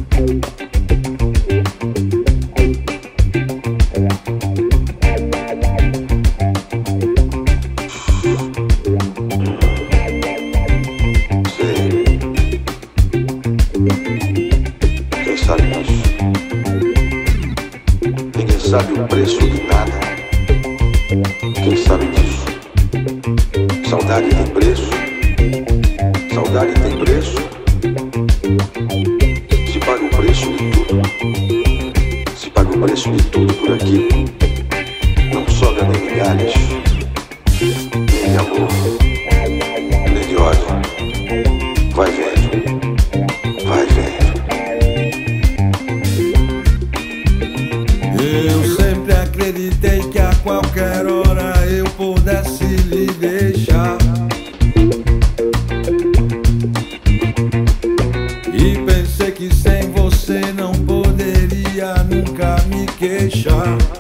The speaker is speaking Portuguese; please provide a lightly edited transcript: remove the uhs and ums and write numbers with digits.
Quem sabe disso? Ninguém sabe o preço de nada. Quem sabe disso? Saudade tem preço. Saudade tem preço. Se paga o preço de tudo. Se paga o preço de tudo por aqui. Não sobra nem migalhas, nem de amor, nem de ódio. Vai vendo, vai vendo. Eu sempre acreditei que a qualquer hora eu pudesse lhe deixar. E pensei que sem você não poderia nunca me queixar.